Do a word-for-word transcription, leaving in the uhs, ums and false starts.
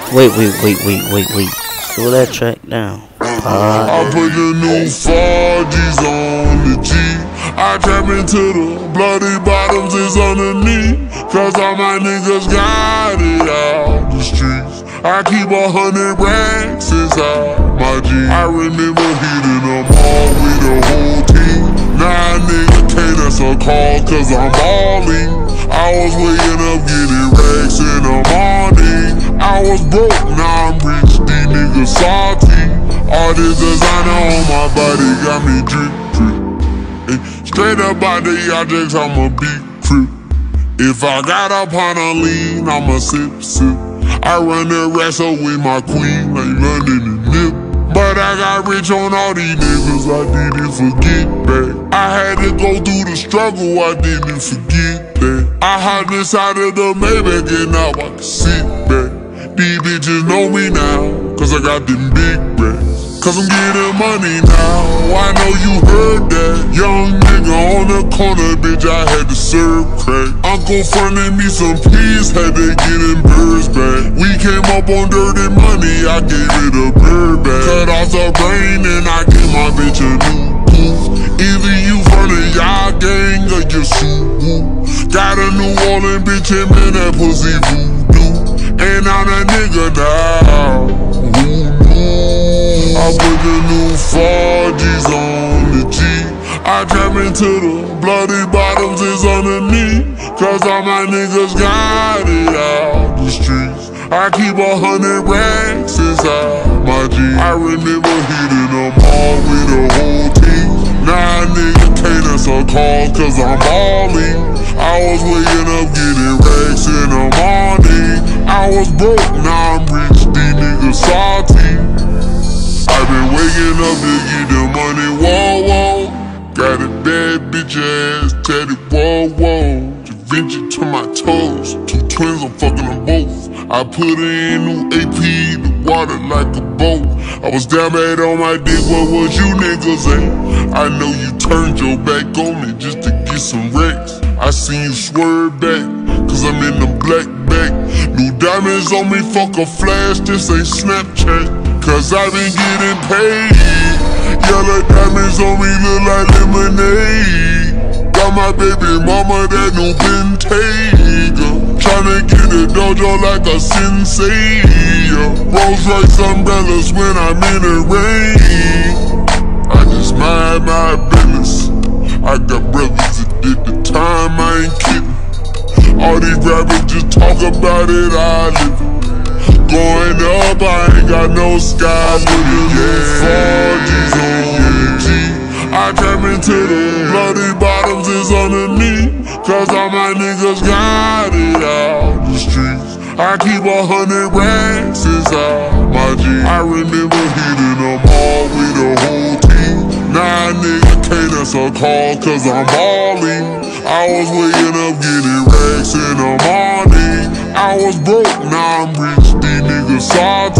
Wait, wait, wait, wait, wait, wait. Slow that track down. Pod. I put the new four G's on the G. I trap into the bloody bottoms is underneath. Cause all my niggas got it out the streets. I keep a hundred racks inside my G. I remember hitting them all with the whole team. Now nigga can't answer call cause I'm balling. I was waking up getting racks in the morning. I was broke, now I'm rich, these niggas salty. All this designer on my body got me drip, drip. Hey, straight up out the objects, I'm a big crip. If I got up on a lean, I'ma sip, sip. I run the rest up with my queen, like London and Nip. But I got rich on all these niggas, I didn't forget that. I had to go through the struggle, I didn't forget that. I hopped inside of the Maybach and now I can sit back. These bitches know me now, cause I got them big racks. Cause I'm getting money now, I know you heard that. Young nigga on the corner, bitch, I had to serve crack. Uncle fronted me some peas, had to get them birds back. We came up on dirty money, I gave it a bird back. Cut off the brain and I gave my bitch a new boo. Either you from the y'all gang or you Subaru. Got a New Orleans bitch and man, that pussy voodoo. And I'm a nigga now, who knew? I put the new four G's on the G. I trap into the bloody bottoms is underneath. Cause all my niggas got it out the streets. I keep a hundred racks inside my G. I remember hitting them all with the whole team. Now nigga can't answer call cause I'm balling. I was waking up getting racks in the morning. I was broke, now I'm rich, these niggas salty. I been waking up to get the money, whoa, whoa. Got a bad bitch ass tatted, whoa, whoa. Da Vinci to my toes, two twins, I'm fucking them both. I put her in new A P, the water like a boat. I was down bad on my dick, what was you niggas at? I know you turned your back on me just to get some racks. I seen you swerve back, cause I'm in the black back. New diamonds on me, fuck a flash, this ain't Snapchat. Cause I been getting paid. Yellow diamonds on me look like lemonade. Got my baby mama that new Bentayga. Tryna get a dojo like a sensei. Rolls Royce umbrellas when I'm in the rain. I just mind my business. I got brothers that did the time, I ain't kidding. All these rappers just talk about it, I live it. Going up, I ain't got no sky limit, yeah. four G's on G. I trap into the bloody bottoms is underneath. Cause all my niggas got it out the streets. I keep a hundred racks inside my G. I remember hitting them all with the whole team. Now nigga can't answer call cause I'm balling. I was waking up getting racks in the morning. I was broke, now I'm rich, these niggas salty.